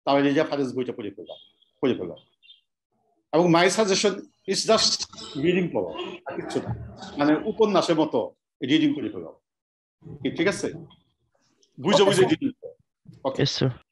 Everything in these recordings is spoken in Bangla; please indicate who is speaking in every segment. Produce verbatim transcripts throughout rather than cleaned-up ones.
Speaker 1: তাহলে এই যে ফারেজ বইটা পড়ে ফেললাম পড়ে ফেললাম এবং my suggestion is just reading পড়ো আর কিছু না, মানে উপন্যাসের মতো রিডিং করে ফেলো, ঠিক আছে? বুঝে বুঝে রিডিং করো। ওকে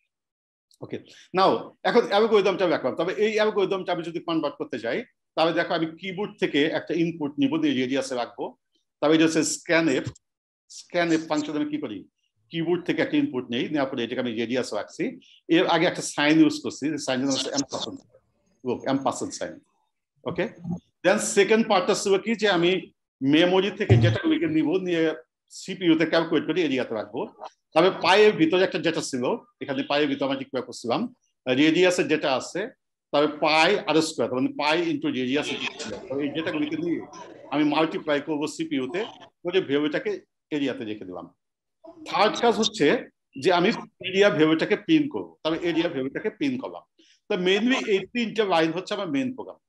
Speaker 1: ওকে নাও এখন অ্যালগরিদমটা রাখলাম, তবে এই অ্যালগরিদমটা আমি যদি কনভার্ট করতে যাই তাহলে দেখো আমি কিবোর্ড থেকে একটা ইনপুট নিব, দিয়ে রেডিয়াসে রাখবো, তবে এটা হচ্ছে scanf. Scanf function আমি কি করি, কিবোর্ড থেকে একটা ইনপুট নেই, নেওয়ার পরে এটাকে আমি রেডিয়াস রাখছি, এর আগে একটা সাইন ইউজ করছি, সাইন হচ্ছে এম্পারসেন্ট, লোক এম্পারসেন্ট সাইন। ওকে দেন সেকেন্ড পার্টটা ছিল কি যে আমি মেমোরি থেকে যেটা নিব, নিয়ে সিপিইউ তে ক্যালকুলেট করে এরিয়াতে রাখবো। তবে পায়ের ভিতরে একটা যেটা ছিল, এখানে পায়ের ভিতরে আমরা ডিক্লেয়ার করছিলাম রেডিয়াসের যেটা আছে, তবে পাই আর স্কোয়ার মানে পাই ইন্টু রেডিয়াস, এই যেটাগুলিকে নিয়ে আমি মাল্টিপ্লাই করবো সিপিইউ তে, করে ভেরিয়েবলটাকে এরিয়াতে রেখে দিলাম। থার্ড কাজ হচ্ছে যে আমি এরিয়া ভেরিয়েবলটাকে প্রিন্ট করবো, তবে এরিয়া ভেরিয়েবলটাকে প্রিন্ট করলাম। তো মেইনলি এই তিনটা লাইন হচ্ছে আমার মেইন প্রোগ্রাম।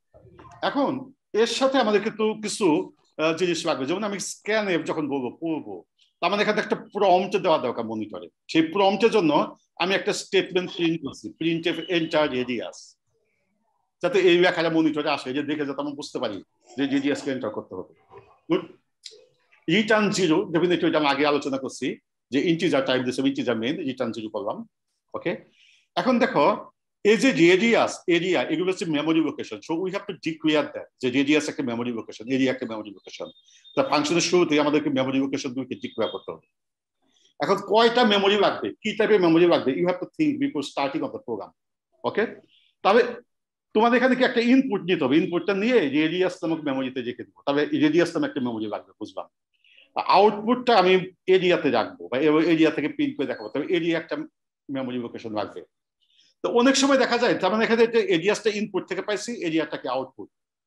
Speaker 1: এখন এর সাথে আমাদের কিন্তু কিছু জিনিস লাগবে, যেমন আমি স্ক্যান এফ যখন বলবো পড়বো, তার মানে এখানে একটা প্রম্পট দেওয়া দরকার মনিটরে। সেই প্রম্পটের জন্য আমি একটা স্টেটমেন্ট প্রিন্ট করছি, প্রিন্ট এফ এন্টার রেডিয়াস, যাতে এই লেখাটা মনিটরে আসে, যে দেখে যাতে আমি বুঝতে পারি যে রেডিয়াসকে এন্টার করতে হবে। গুড। রিটার্ন জিরো, ডেফিনেটলি এটা আমি আগে আলোচনা করছি যে ইন্টিজার টাইপ দিয়েছে, ইন্টিজার মেইন, রিটার্ন জিরো করলাম। ওকে এখন দেখো এই যে রেডিয়াস এরিয়া এগুলো হচ্ছে memory location, so we have to declare that যে রেডিয়াস একটা মেমোরি লোকেশন, এরিয়া একটা মেমোরি লোকেশন। তা ফাংশনের শুরুতে আমাদেরকে মেমোরি লোকেশন দুইকে ডিক্লেয়ার করতে হবে। এখন কয়টা মেমোরি লাগবে, কি টাইপের মেমোরি লাগবে, you have to think before starting of the program. Okay তবে তোমাদের এখানে কি একটা ইনপুট নিতে হবে, ইনপুটটা নিয়ে রেডিয়াস নামক মেমোরিতে রেখে দেবো, তবে রেডিয়াস নামে একটা মেমোরি লাগবে, বুঝলাম। আউটপুটটা আমি এরিয়াতে রাখবো বা এরিয়া থেকে প্রিন্ট করে দেখাবো, তবে এরিয়া একটা মেমোরি লোকেশন লাগবে। তো অনেক সময় দেখা যায় তার মানে এখানে এরিয়াসটা ইনপুট থেকে পাইছি, এরিয়াটাকে আউটপুট।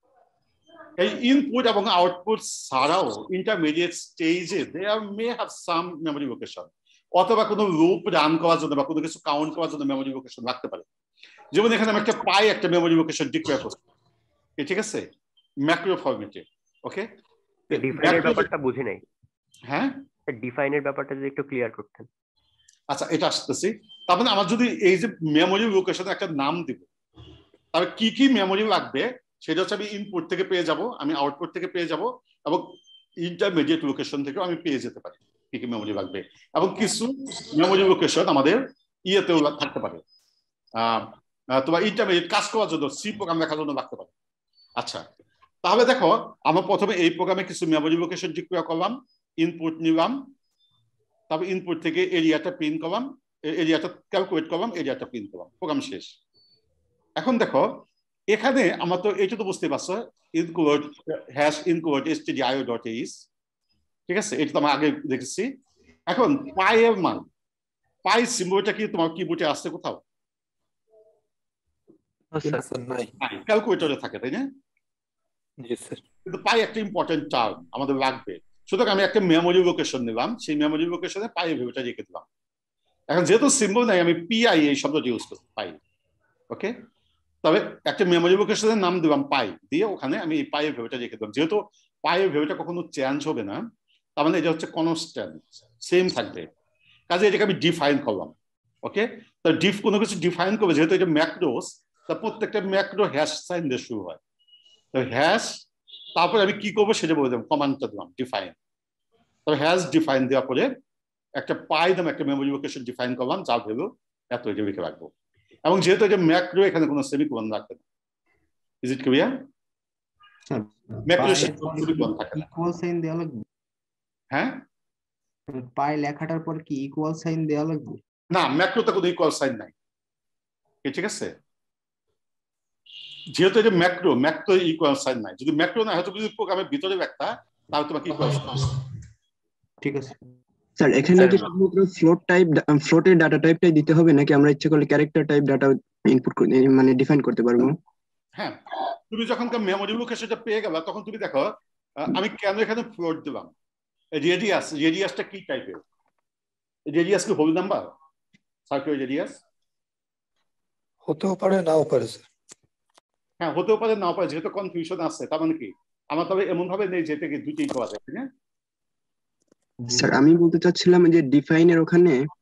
Speaker 1: এই ইনপুট এবং আউটপুট ছাড়াও ইন্টারমিডিয়েট স্টেজে there may have some memory location, অথবা কোনো লুপ রান করার জন্য বা কোনো কিছু কাউন্ট করার জন্য মেমোরি লোকেশন রাখতে পারে। যেমন এখানে আমি একটা পাই একটা মেমোরি লোকেশন ডিক্লেয়ার করছি, ঠিক আছে, ম্যাক্রো ফরম্যাটে। ওকে
Speaker 2: ডিফাইনের ব্যাপারটা বুঝি নাই।
Speaker 1: হ্যাঁ
Speaker 2: ডিফাইনের ব্যাপারটা যদি একটু ক্লিয়ার করতেন।
Speaker 1: আচ্ছা এটা আসতেছি। তার মানে আমার যদি এই যে মেমোরি লোকেশনে একটা নাম দিব, তাহলে কি কি মেমোরি লাগবে সেটা হচ্ছে আমি ইনপুট থেকে পেয়ে যাব, আমি আউটপুট থেকে পেয়ে যাব, এবং ইন্টারমিডিয়েট লোকেশন থেকেও আমি পেয়ে যেতে পারি কি কি মেমোরি লাগবে। এবং কিছু মেমোরি লোকেশন আমাদের ইয়েতেও থাকতে পারে, আহ তোমার ইন্টারমিডিয়েট কাজ করার জন্য সি প্রোগ্রাম লেখার জন্য লাগতে পারে। আচ্ছা তাহলে দেখো আমরা প্রথমে এই প্রোগ্রামে কিছু মেমোরি লোকেশন ডিক্লেয়ার করলাম, ইনপুট নিলাম, তারপর ইনপুট থেকে এরিয়াটা প্রিন্ট করলাম, এরিয়াটা ক্যালকুলেট করলাম, এরিয়াটা প্রিন্ট করলাম, প্রোগ্রাম শেষ। এখন দেখো এখানে আমরা তো এটা তো বুঝতে পারছো, include hash include stdio dot is, ঠিক আছে, এটা তো আমরা আগে দেখেছি। এখন পাই এর মান, পাই সিম্বলটা কি তোমার কিবোর্ডে আসছে কোথাও? ক্যালকুলেটরে থাকে তাই না? কিন্তু পাই একটা ইম্পর্টেন্ট টার্ম আমাদের লাগবে, সুতরাং আমি একটা মেমোরি লোকেশন নিলাম, সেই মেমোরি লোকেশনে পাই ভ্যালুটা রেখে দিলাম। এখন যেহেতু সিম্বল নাই আমি পিআই এই শব্দটি ইউজ করতে পাই। ওকে তবে একটা মেমোরি লোকেশনের নাম দিলাম পাই, দিয়ে ওখানে আমি এই পাই ভ্যালুটা রেখে দিলাম। যেহেতু পাই ভ্যালুটা কখনো চেঞ্জ হবে না, তার মানে এটা হচ্ছে কনস্ট্যান্ট, সেম থাকবে, কাজে এটাকে আমি ডিফাইন করলাম। ওকে তো ডিফ কোনো কিছু ডিফাইন করবে, যেহেতু এটা ম্যাক্রোস, তা প্রত্যেকটা ম্যাক্রো হ্যাশ সাইন দিয়ে শুরু হয়। তো হ্যাশ তারপরে আমি কি করবো সেটা বলে দিলাম, কমান্ডটা দিলাম ডিফাইন, তবে হ্যাশ ডিফাইন দেওয়ার পরে একটা পাই দাম একটা মেমোরি লোকেশন ডিফাইন করলাম, যার ভ্যালু এত এটা লিখে রাখবো। এবং যেহেতু এটা ম্যাক্রো এখানে কোনো সেমিকোলন রাখবে না। Is it clear? Macro semicolon থাকে না।
Speaker 3: ইকুয়াল সাইন দেওয়া লাগবে?
Speaker 1: হ্যাঁ
Speaker 3: পাই লেখাটার পর কি ইকুয়াল সাইন দেওয়া লাগবে?
Speaker 1: না, ম্যাক্রোতে কোনো ইকুয়াল সাইন নাই, ঠিক আছে, যেহেতু এটা ম্যাক্রো, ম্যাক্রো ইকুয়াল সাইন নাই। যদি ম্যাক্রো না হয়তো যদি প্রোগ্রামের ভিতরে একটা, তাহলে তোমাকে ইকুয়াল সাইন। ঠিক আছে
Speaker 4: স্যার এখানে কি শুধুমাত্র ফ্লোট টাইপ ফ্লোটের ডাটা টাইপটাই দিতে হবে, নাকি আমরা ইচ্ছে করলে ক্যারেক্টার টাইপ ডাটা ইনপুট করে মানে ডিফাইন করতে পারবো?
Speaker 1: হ্যাঁ তুমি যখন মেমোরি লোকেশনটা পেয়ে গেলা তখন তুমি দেখো আমি কেন এখানে ফ্লোট দিলাম। রেডিয়াস, রেডিয়াসটা কি টাইপের? রেডিয়াস কি হোল নাম্বার, সার্কুলার রেডিয়াস?
Speaker 5: হতেও পারে নাও পারে স্যার।
Speaker 1: হ্যাঁ হতেও পারে নাও পারে, যেহেতু কনফিউশন আছে তার মানে কি আমার তবে এমন ভাবে নেই যেতে কি দুইটাই পাওয়া যায়, তাই না?
Speaker 4: স্যার আমি বলতে চাচ্ছিলাম যে ডিফাইনের ওখানে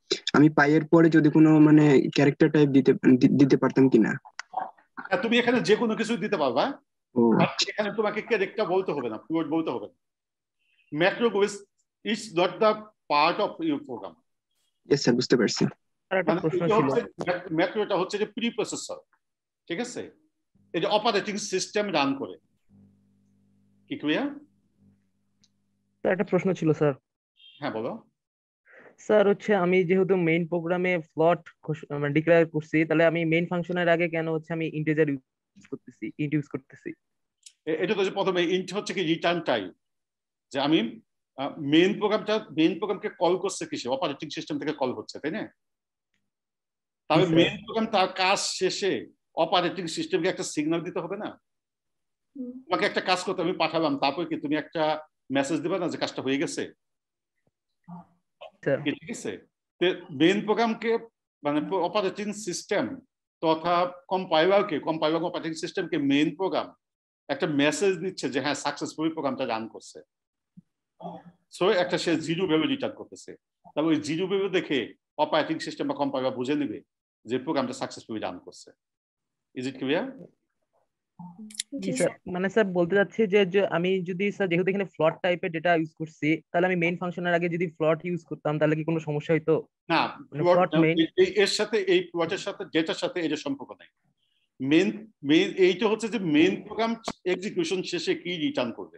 Speaker 4: আমি পাইয়ের পরে যদি কোনো মানে ক্যারেক্টার টাইপ দিতে দি- দিতে পারতাম কিনা?
Speaker 1: হ্যাঁ, তুমি এখানে যে কোনো কিছু দিতে পারবা,
Speaker 4: ও
Speaker 1: বাট এখানে তোমাকে ক্যারেক্টার বলতে হবে না, ফ্লোট বলতে হবে না। Macro is not the part of your program.
Speaker 4: Yes sir, বুঝতে পারছি।
Speaker 2: আর একটা
Speaker 1: মানে
Speaker 2: প্রশ্ন
Speaker 1: এটা
Speaker 2: ছিল
Speaker 1: হচ্ছে ম্যাক্রোটা হচ্ছে যে প্রি প্রসেসর, ঠিক আছে? এই যে অপারেটিং সিস্টেম রান করে। কি ক্লিয়ার?
Speaker 2: স্যার, একটা প্রশ্ন ছিল স্যার।
Speaker 1: হ্যাঁ বলো।
Speaker 2: স্যার হচ্ছে আমি যেহেতু মেইন প্রোগ্রামে ফ্লট মানে ডিক্লেয়ার করছি, তাহলে আমি মেইন ফাংশনের আগে কেন হচ্ছে আমি ইন্টিজার ইউজ করতেছি, ইন্ট ইউজ করতেছি?
Speaker 1: এ- এটা তো যে প্রথমে ইন্ট হচ্ছে কি রিটার্ন টাইপ, যে আমি মেইন প্রোগ্রামটা মেইন প্রোগ্রামকে কল করছে কিসে? অপারেটিং সিস্টেম থেকে কল হচ্ছে, তাই না? তাহলে
Speaker 2: স্যার।
Speaker 1: মেইন প্রোগ্রাম তার কাজ শেষে অপারেটিং সিস্টেমকে একটা সিগন্যাল দিতে হবে না? তোমাকে একটা কাজ করতে আমি পাঠালাম, তারপর কি তুমি একটা মেসেজ দিবে না যে কাজটা হয়ে গেছে?
Speaker 2: স্যার।
Speaker 1: কি ঠিক আছে? মেইন প্রোগ্রামকে মানে অপারেটিং সিস্টেম তথা কম্পাইলারকে কম্পাইলার অপারেটিং সিস্টেমকে মেইন প্রোগ্রাম একটা মেসেজ দিচ্ছে যে হ্যাঁ সাকসেসফুলি প্রোগ্রামটা রান করছে। সো একটা সে জিরো ভ্যালু রিটার্ন করতেছে। তবে ওই জিরো ভ্যালু দেখে অপারেটিং সিস্টেম বা কম্পাইলার বুঝে নেবে যে প্রোগ্রামটা সাকসেসফুলি রান করছে। Is it clear?
Speaker 2: জি স্যার, মানে স্যার বলতে চাচ্ছি যে যে আমি যদি স্যার যেহেতু এখানে ফ্লট টাইপের ডেটা ইউজ করছি, তাহলে আমি মেইন ফাংশনের আগে যদি ফ্লট ইউজ করতাম তাহলে কি কোনো সমস্যা হইতো?
Speaker 1: না,
Speaker 2: মানে ফ্লট মেইন
Speaker 1: এর সাথে এই প্লটের সাথে ডেটার সাথে এটা সম্পর্ক নাই। মেইন মেইন এইটা হচ্ছে যে মেইন প্রোগ্রাম এক্সিকিউশন শেষে কি রিটার্ন করবে।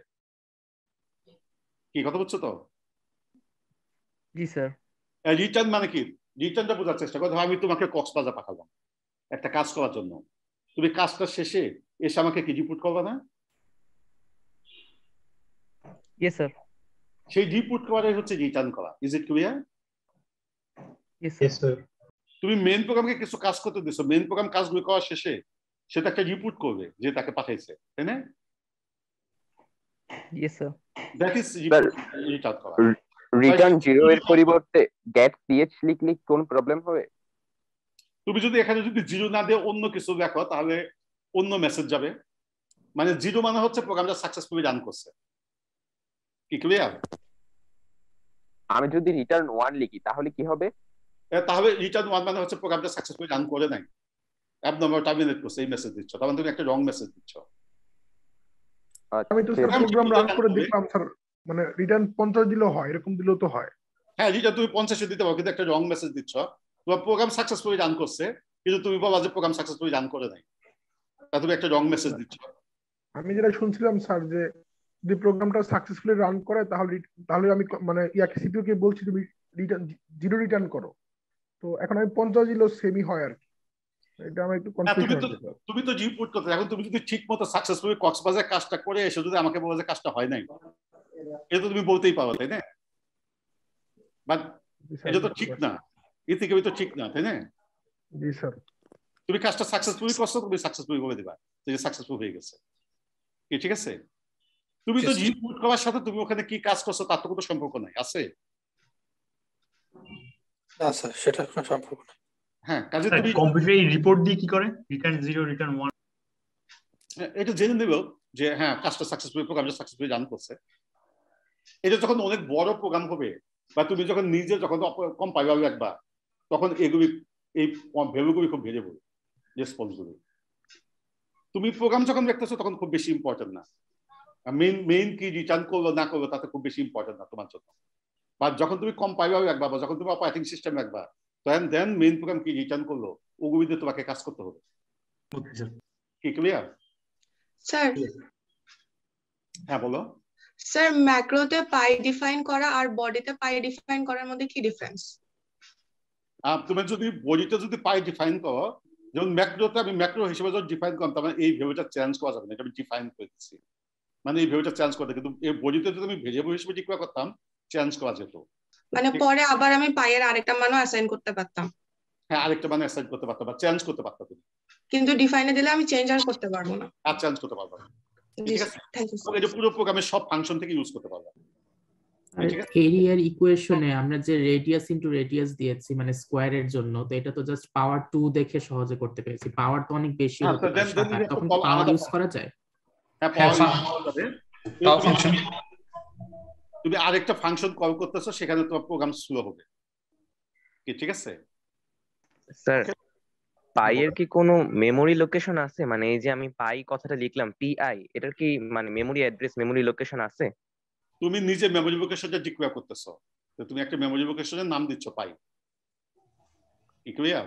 Speaker 1: কি কথা বলছো তো?
Speaker 2: জি স্যার।
Speaker 1: রিটার্ন মানে কি? রিটার্নটা বোঝার চেষ্টা করো। আমি তোমাকে কক্সবাজার পাঠালাম একটা কাজ করার জন্য, তুমি কাজটা শেষে এসে আমাকে কি রিপোর্ট করবে না?
Speaker 2: Yes sir.
Speaker 1: সেই রিপোর্ট করাই হচ্ছে রিটার্ন করা। Is it clear?
Speaker 2: Yes sir.
Speaker 1: তুমি মেইন প্রোগ্রামকে কিছু কাজ করতে দিছো, মেইন প্রোগ্রাম কাজগুলো করার শেষে সেটা একটা রিপোর্ট করবে যে তাকে পাঠাইছে, তাই না?
Speaker 2: Yes sir.
Speaker 1: That is return করা।
Speaker 6: রিটার্ন জিরো এর পরিবর্তে গেট সিএচ লিখলে কোন প্রবলেম হবে?
Speaker 1: তুমি যদি এখানে যদি জিরো না দিয়ে অন্য কিছু লেখো তাহলে অন্য মেসেজ যাবে। মানে জিরো মানে হচ্ছে প্রোগ্রামটা সাকসেসফুলি রান করছে। কি ক্লিয়ার?
Speaker 6: আমি যদি রিটার্ন ওয়ান লিখি তাহলে কি হবে?
Speaker 1: তাহলে রিটার্ন ওয়ান মানে হচ্ছে প্রোগ্রামটা সাকসেসফুলি রান করে নাই, অ্যাপ নাম্বার টার্মিনেট করছে, এই মেসেজ দিচ্ছ, তখন তুমি একটা রং মেসেজ দিচ্ছ।
Speaker 7: আমি তো স্যার প্রোগ্রাম রান করে দেখলাম স্যার, মানে রিটার্ন পঞ্চাশ দিলেও হয়, এরকম দিলেও তো হয়।
Speaker 1: হ্যাঁ, রিটার্ন তুমি পঞ্চাশে দিতে পারো, কিন্তু একটা রং মেসেজ দিচ্ছ। তোমার প্রোগ্রাম সাকসেসফুলি রান করছে, কিন্তু তুমি বলা যে প্রোগ্রাম সাকসেসফুলি রান করে নাই, তা তুমি একটা রং মেসেজ দিচ্ছ।
Speaker 7: আমি যেটা শুনছিলাম স্যার যে যদি প্রোগ্রামটা সাকসেসফুলি রান করে তাহলে তাহলে আমি মানে ইয়াকে সিপিইউ কে বলছি তুমি রিটার্ন জিরো রিটার্ন করো। তো এখন আমি পঞ্চাশ দিলেও সেমই হয় আর কি। এটা আমার একটু
Speaker 1: হ্যাঁ, তুমি
Speaker 7: কনফিউশন
Speaker 1: তো
Speaker 7: হচ্ছে।
Speaker 1: তুমি তো রিপোর্ট করতে, এখন তুমি যদি ঠিক মতো সাকসেসফুলি কক্সবাজার কাজটা করে এসে যদি আমাকে বলো যে কাজটা হয় নাই, এটা তো তুমি বলতেই পারো, তাই না? বাট এটা তো ঠিক না, ইথিক্যালি তো ঠিক না, তাই না?
Speaker 7: জি স্যার।
Speaker 1: তুমি কাজটা সাকসেসফুলি করছো, তুমি সাকসেসফুলি বলে দিবা যে সাকসেসফুল হয়ে গেছে। কি ঠিক আছে? তুমি তো রিপোর্ট করার সাথে তুমি ওখানে কি কাজ করছো তার তো কোনো সম্পর্ক নাই, আছে?
Speaker 5: না স্যার, সেটা কোনো সম্পর্ক নেই।
Speaker 1: হ্যাঁ, কাজে তুমি
Speaker 8: কম্পিউটার রিপোর্ট দিয়ে কি করে? রিটার্ন জিরো, রিটার্ন ওয়ান,
Speaker 1: এটা জেনে নেব যে হ্যাঁ কাজটা সাকসেসফুলি প্রোগ্রামটা সাকসেসফুলি রান করছে। এটা যখন অনেক বড় প্রোগ্রাম হবে বা তুমি যখন নিজে যখন কম্পাইলার রাখবা, তখন এগুলি এই ভ্যালুগুলি খুব ভেরিয়েবল, রেসপন্সগুলি। তুমি প্রোগ্রাম যখন দেখতেছো তখন খুব বেশি ইম্পর্টেন্ট না, মেইন মেইন কি রিটার্ন করলো না করলো তাতে খুব বেশি ইম্পর্টেন্ট না তোমার জন্য। বা যখন তুমি কম্পাইলার রাখবা বা যখন তুমি অপারেটিং সিস্টেম রাখবা, তখন দেন মেইন প্রোগ্রাম কি রিটার্ন করলো ওগুলি দিয়ে তোমাকে কাজ করতে হবে। কি ক্লিয়ার?
Speaker 9: স্যার
Speaker 1: হ্যাঁ বলো।
Speaker 9: স্যার ম্যাক্রোতে পাই ডিফাইন করা আর বডিতে পাই ডিফাইন করার মধ্যে কি ডিফারেন্স?
Speaker 1: তুমি যদি বডিতে যদি পাই ডিফাইন করো, যেমন ম্যাক্রোতে আমি ম্যাক্রো হিসেবে যদি ডিফাইন করতাম তাহলে এই ভ্যালুটা চেঞ্জ করা যাবে না, এটা আমি ডিফাইন করে দিচ্ছি, মানে এই ভ্যালুটা চেঞ্জ করতে। কিন্তু এই বডিতে যদি আমি ভেরিয়েবল হিসেবে ডিক্লেয়ার করতাম চেঞ্জ করা যেত,
Speaker 9: মানে পরে আবার আমি পাইয়ের আরেকটা মানও অ্যাসাইন করতে পারতাম।
Speaker 1: হ্যাঁ, আরেকটা মানে অ্যাসাইন করতে পারতাম বা চেঞ্জ করতে পারতাম তুমি,
Speaker 9: কিন্তু ডিফাইনে দিলে আমি চেঞ্জ আর করতে পারবো না।
Speaker 1: আর চেঞ্জ করতে পারবো না।
Speaker 9: জি
Speaker 1: ঠিক
Speaker 9: স্যার,
Speaker 1: আছে?
Speaker 9: Thank you sir.
Speaker 1: এটা পুরো প্রোগ্রামের সব ফাংশন থেকে ইউজ করতে পারবো।
Speaker 10: আর এরিয়ার ইকুয়েশনে আমরা যে রেডিয়াস ইনটু রেডিয়াস দিয়েছি মানে স্কয়ারের জন্য, তো এটা তো জাস্ট পাওয়ার টু দেখে সহজে করতে পেরেছি। পাওয়ার তো অনেক বেশি
Speaker 1: হ্যাঁ,
Speaker 10: হতে
Speaker 1: তো
Speaker 10: পারে,
Speaker 1: then- then
Speaker 10: সাত আট,
Speaker 1: you have to
Speaker 10: তখন
Speaker 1: call
Speaker 10: পাওয়ার
Speaker 1: another
Speaker 10: ইউজ করা যায়।
Speaker 1: হ্যাঁ,
Speaker 8: হ্যাঁ,
Speaker 1: power
Speaker 8: ফা-
Speaker 1: use করা যাবে।
Speaker 8: পাওয়ার
Speaker 1: তুমি-
Speaker 8: ফাংশন।
Speaker 1: তুমি আরেকটা ফাংশন কল করতেছো, সেখানে তোমার প্রোগ্রাম স্লো হবে। কি ঠিক আছে?
Speaker 11: স্যার পাই এর কি কোনো মেমোরি লোকেশন আছে? মানে এই যে আমি পাই কথাটা লিখলাম পিআই, এটার কি মানে মেমোরি অ্যাড্রেস, মেমোরি লোকেশন আছে?
Speaker 1: তুমি নিজে মেমোরি লোকেশনটা ডিক্লেয়ার করতেছো, তো তুমি একটা মেমোরি লোকেশনের নাম দিচ্ছ পাই। কি ক্লিয়ার?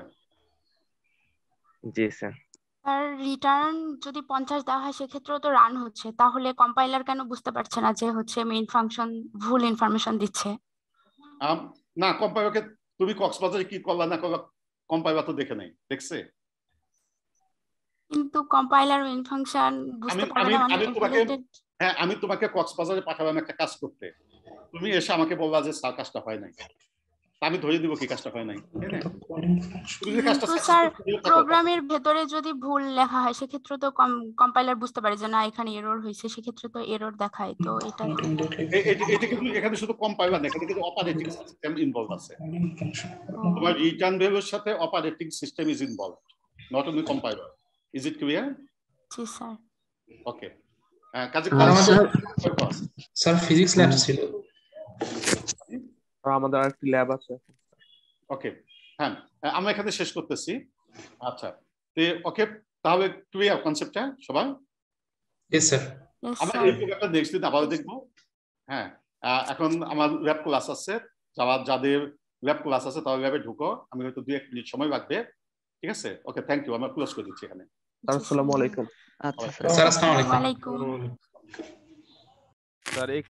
Speaker 11: জি স্যার।
Speaker 12: আর রিটার্ন যদি পঞ্চাশ দেওয়া হয় সেক্ষেত্রেও তো রান হচ্ছে, তাহলে কম্পাইলার কেন বুঝতে পারছে না যে হচ্ছে মেইন ফাংশন ভুল ইনফরমেশন দিচ্ছে?
Speaker 1: না, কম্পাইলারকে তুমি কক্সবাজারে কি করলা না করলা কম্পাইলার তো দেখে নাই, দেখছে?
Speaker 12: কিন্তু কম্পাইলার মেইন ফাংশন বুঝতে পারবে না, মানে
Speaker 1: আমি তোমাকে
Speaker 12: related-
Speaker 1: হ্যাঁ আমি তোমাকে কক্সবাজারে পাঠালাম একটা কাজ করতে, তুমি এসে আমাকে বললা যে স্যার কাজটা হয় নাই, আমি ধরে দিব কি কাজটা হয় নাই। তুমি যে কাজটা
Speaker 12: কিন্তু স্যার প্রোগ্রামের ভেতরে যদি ভুল লেখা হয় সেক্ষেত্রে তো কম্পাইলার বুঝতে পারে যে না এখানে এরর হয়েছে, সেক্ষেত্রে তো এরর দেখায়। তো এটা
Speaker 1: এটা কিন্তু এখানে শুধু কম্পাইলার না, এখানে কিন্তু অপারেটিং সিস্টেম ইনভলভ আছে। তোমার রিটার্ন ভ্যালুর সাথে operating system is involve, not only compiler. Is it clear?
Speaker 12: জি স্যার।
Speaker 1: ওকে, কাজে
Speaker 13: স্যার ফিজিক্স ল্যাব ছিল,
Speaker 11: আর আমাদের আরেকটি ল্যাব আছে।
Speaker 1: ওকে, হ্যাঁ আমরা এখানে শেষ করতেছি। আচ্ছা, ওকে তাহলে ক্লিয়ার কনসেপ্টটা সবাই?
Speaker 13: Yes sir.
Speaker 1: আমরা এই প্রোগ্রামটা নেক্সট দিন আবার দেখবো। হ্যাঁ, এখন আমার ল্যাব ক্লাস আছে, যারা যাদের ল্যাব ক্লাস আছে তারা ল্যাবে ঢুকো, আমি হয়তো দুই এক মিনিট সময় লাগবে। ঠিক আছে, ওকে, থ্যাংক ইউ, আমরা ক্লোজ করে দিচ্ছি এখানে।
Speaker 11: আসসালামু আলাইকুম।
Speaker 13: স্যার আসসালামু আলাইকুম।
Speaker 12: ওয়ালাইকুম।
Speaker 11: স্যার